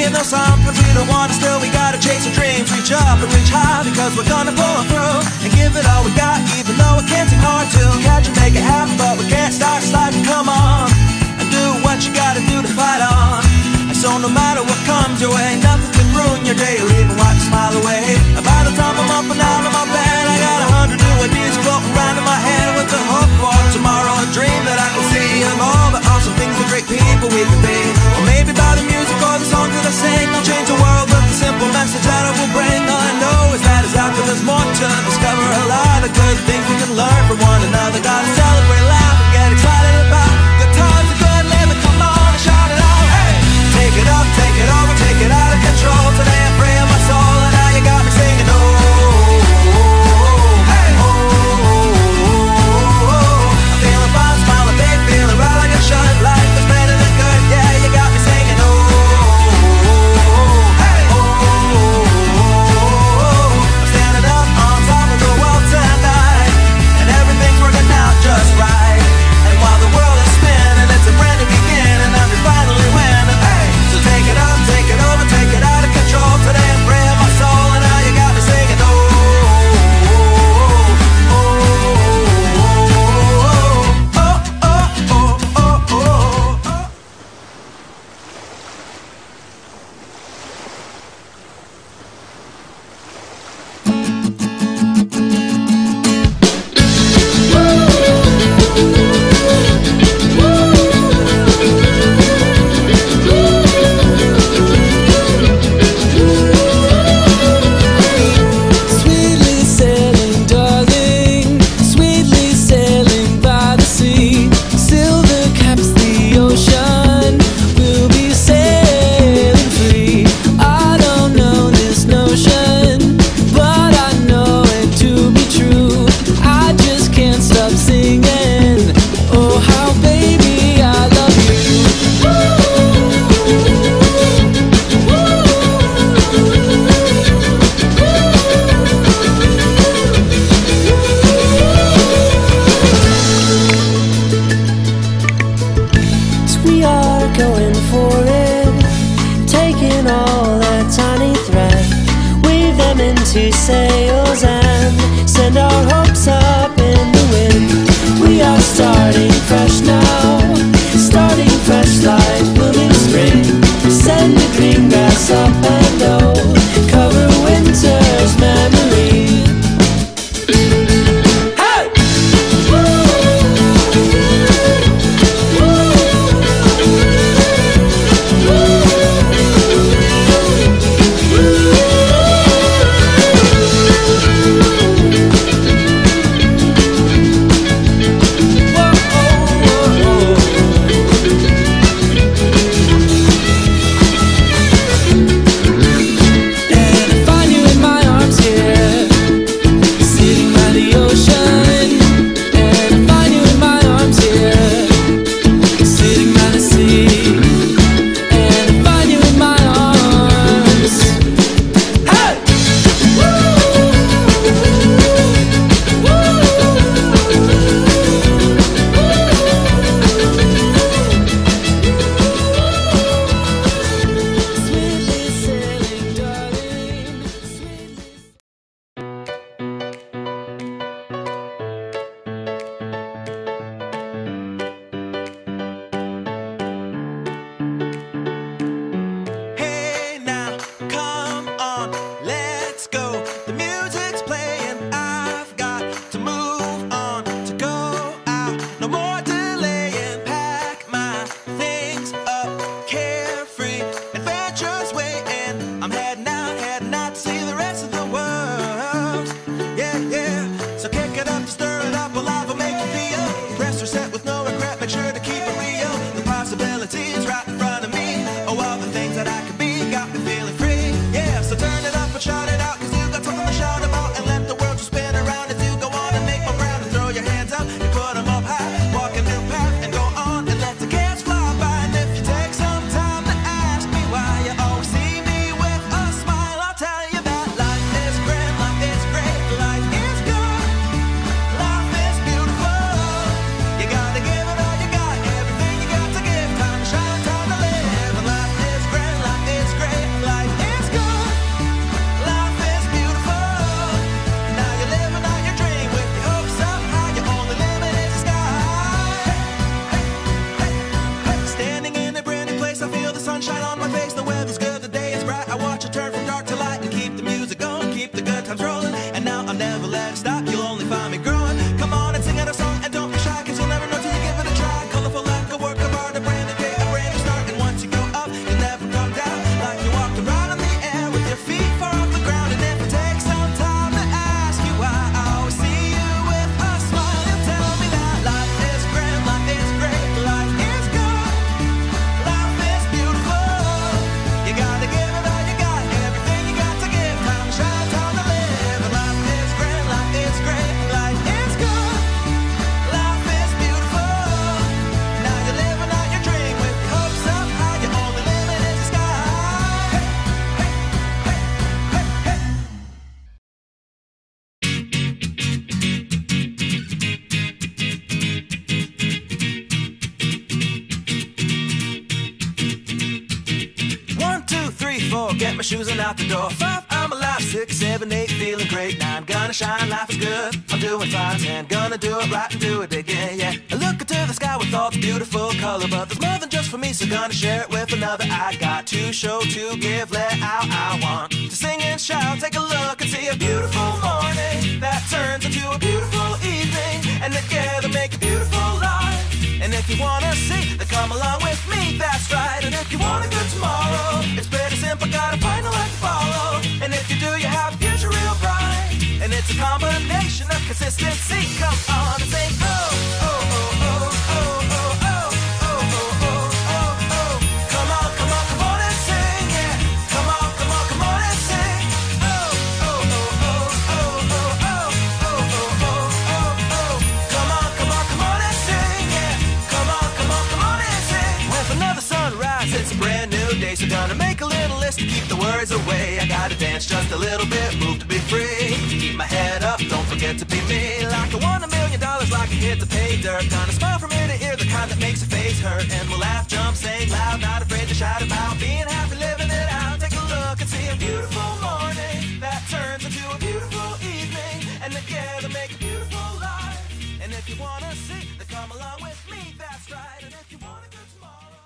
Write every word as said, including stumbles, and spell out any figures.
even though sometimes we don't want to, still we gotta chase our dreams. Reach up and reach high, because we're gonna pull it through and give it all we got, even though it can seem hard to catch and make it happen. But we can't start sliding, come on, and do what you gotta do to fight on. And so no matter what comes your way, nothing can ruin your day or even wipe a smile away. And by the time I'm up and out of my bed, I got a hundred new ideas floating around in my head, with the hope for tomorrow, a dream that I can see of all the awesome things and great people we can be. Or maybe by the music or the songs that I sing, I'll change the world with a simple message that I will bring. All I know is that it's out there, there's more to discover, a lot of good things we can learn from one another. Gotta celebrate, laugh, and get excited about good times and good living. Come on and shout it out, hey! Take it up, take it over, take it out of control. Today I'm free of my soul, and now you got me singing, oh, hey, oh, I'm feeling fine, smiling big, feeling right like I should. Life is better than good, yeah, you got me singing, oh, hey, oh, I'm standing up on top of the world tonight, and everything's working out just right. And while the world is spinning, it's a brand new beginning, and we finally winning, hey! So take it up, take it over, take it out of control. Today I'm free of my soul, and now you got me singing, oh, oh, oh, oh, oh, oh, oh, oh. Sweetly sailing, darling, sweetly sailing by the sea. Silver caps the ocean, we'll be sailing free. I don't know this notion, but I know it to be true. I just can't stop singing, oh how baby I love you. We are going for it, taking all that tiny thread, weave them into sails and send our hopes up in the wind. We are starting fresh now, starting fresh like blooming spring. Send the green grass up and oh, cover winter's memory. Hey! Life Four, get my shoes and out the door. Five, I'm alive. Six, seven, eight, feeling great. Nine, gonna shine, life is good, I'm doing fine. Ten, gonna do it right and do it again, yeah. I look into the sky with all the beautiful color, but there's more than just for me, so gonna share it with another. I got to show, to give, let out. I want to sing and shout. Take a look and see a beautiful morning that turns into a beautiful evening, and together make a beautiful life. And if you wanna see, then come along with me, that's right. And if you want a good tomorrow, it's pretty simple, gotta find a light to follow. And if you do, you have a future real bright. And it's a combination of consistency. Come on and sing, oh, oh, oh, oh, oh, oh, oh, oh, oh, oh, oh, oh. Come on, come on, come on and sing, yeah. Come on, come on, come on and sing. Oh, oh, oh, oh, oh, oh, oh, oh, oh, oh, oh. Come on, come on, come on and sing, yeah. Come on, come on, come on and sing. With another sunrise, it's a brand new day, so gonna make a little list to keep the worries away. I gotta dance just a little bit, move to be free. Keep my head up, don't forget to be me. Like I won a million dollars, like a hit to pay dirt. Gonna smile from ear to ear, the kind that makes your face hurt. And we'll laugh, jump, sing loud, not afraid to shout about being happy, living it out. Take a look and see a beautiful morning that turns into a beautiful evening, and together make a beautiful life. And if you wanna see, then come along with me, that's right. And if you want a good tomorrow.